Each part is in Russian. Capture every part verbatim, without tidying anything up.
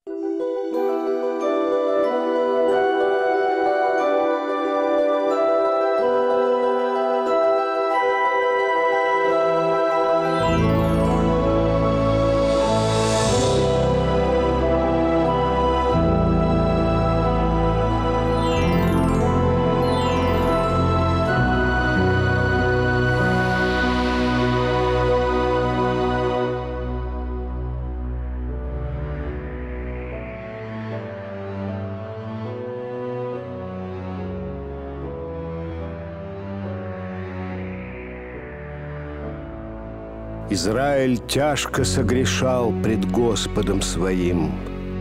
Израиль тяжко согрешал пред Господом своим,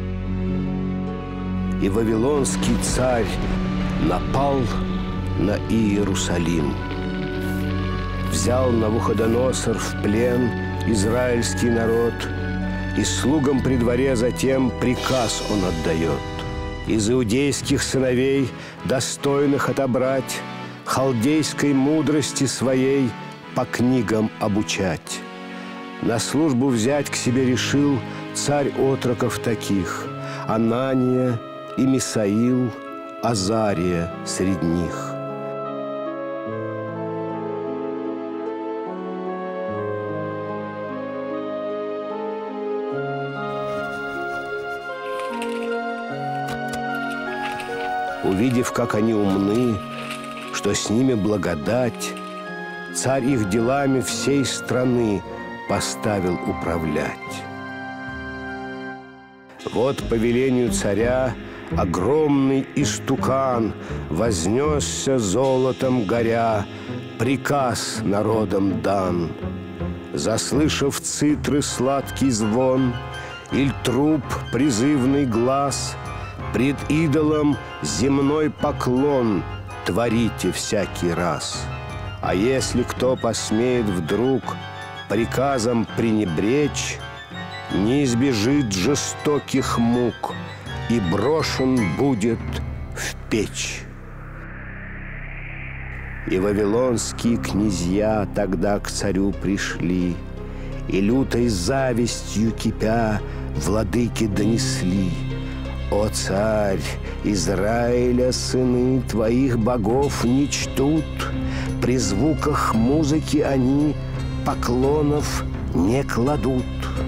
и вавилонский царь напал на Иерусалим. Взял Навуходоносор в плен израильский народ, и слугам при дворе затем приказ он отдает: из иудейских сыновей, достойных отобрать, халдейской мудрости своей по книгам обучать. На службу взять к себе решил царь отроков таких: Анания и Мисаил, Азария среди них. Увидев, как они умны, что с ними благодать, царь их делами всей страны поставил управлять. Вот по велению царя огромный истукан вознесся золотом горя, приказ народам дан. Заслышав цитры сладкий звон, иль труп призывный глас, пред идолом земной поклон творите всякий раз. А если кто посмеет вдруг приказом пренебречь, не избежит жестоких мук и брошен будет в печь. И вавилонские князья тогда к царю пришли, и лютой завистью кипя владыке донесли: «О царь, Израиля сыны твоих богов не чтут, при звуках музыки они поклонов не кладут».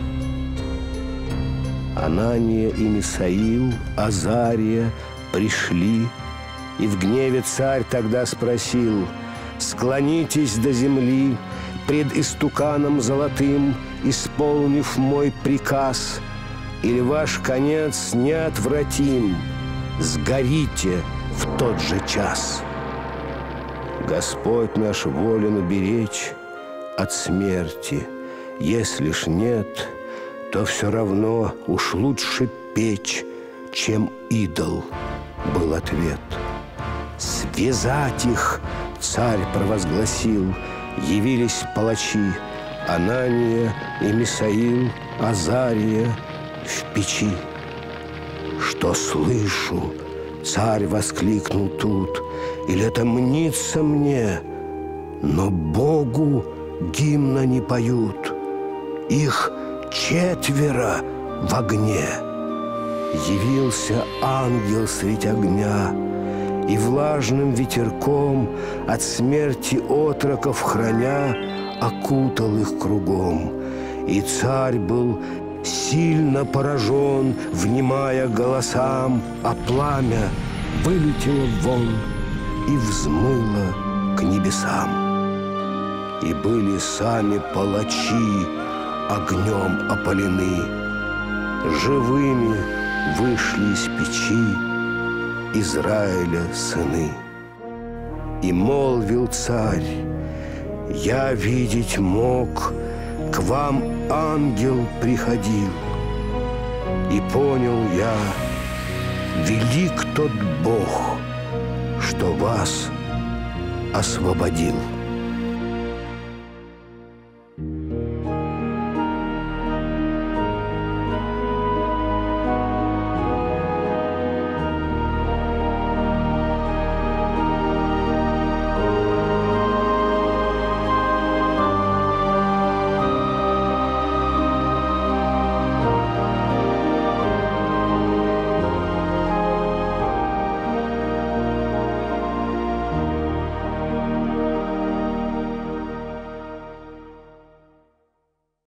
Анания и Мисаил, Азария пришли, и в гневе царь тогда спросил: «Склонитесь до земли пред истуканом золотым, исполнив мой приказ, или ваш конец неотвратим, сгорите в тот же час». Господь наш волен уберечь от смерти, если ж нет, то все равно уж лучше печь, чем идол, был ответ. «Связать их!» — царь провозгласил. Явились палачи Анания и Мисаил, Азария в печи. «Что слышу?» — царь воскликнул тут. «Или это мнится мне? Но Богу гимна не поют. Их четверо в огне». Явился ангел средь огня, и влажным ветерком от смерти отроков храня окутал их кругом. И царь был сильно поражен, внимая голосам, а пламя вылетело вон и взмыло к небесам. И были сами палачи огнем опалены, живыми вышли из печи Израиля сыны. И молвил царь: «Я видеть мог, к вам ангел приходил, и понял я, велик тот Бог, что вас освободил».